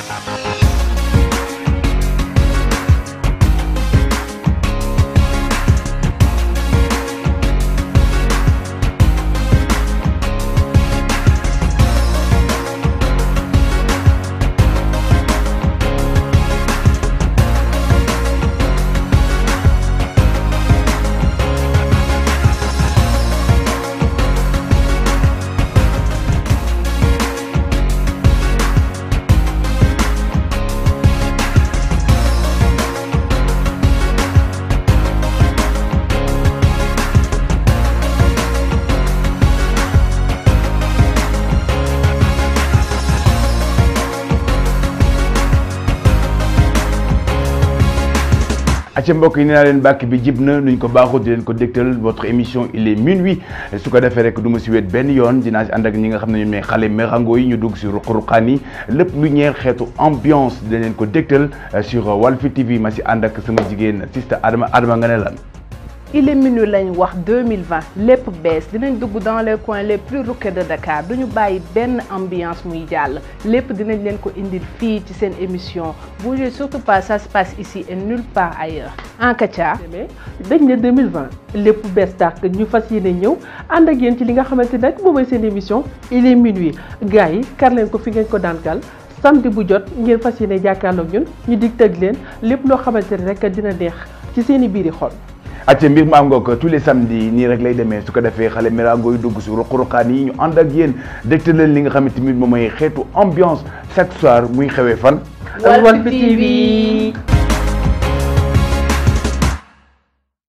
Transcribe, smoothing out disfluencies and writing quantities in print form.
acca mbokk yi nee naa leen bàkk bi jib na nuñ ko baaxoo di leen ko dégtal votre émission il est minuit su ko defee rek du ma si wet benn yoon dinaa si ànd ak ñi nga xam ne ñoom ñooy xale mérango yi ñu dugg si ruq-ruqaan yi lépp lu ñeer xeetu ambiance dina leen ko dégtal sur Walf TV ma si ànd ak sama jigéen sista Adama nga ne lan. il est minuit lañ wax 2020 lépp bees dinañ dugg dans les coins les plus ruqués de Dakar duñu bàyyi benn ambiance muy jàll lépp dinañ leen ko indil fii ci seen émission bougez surtout pas, ça se passe ici et nulle part ailleurs. en Katia dañ ne 2020 lépp bees tàkk ñu fas yéene ñëw ànd ak yéen ci li nga xamante nag moom mooy seen émission il est minuit gars yi kar leen ko fi ngeen ko daan kal samedi bu jot ngeen fas yéene jàkkaarloog ñun ñu dig tëg leen lépp loo xamante ne rek dina neex ci seen i biiri xol. acca mbir ma am nga ko tous les samedis nii rek lay demee su ko defee xale mérango yi dugg si ruq-ruqaan yi ñu ànd ak yéen dégte leen li nga xamante ni moom mooy xeetu ambiance chaque soir muy xewee fan. Walf TV.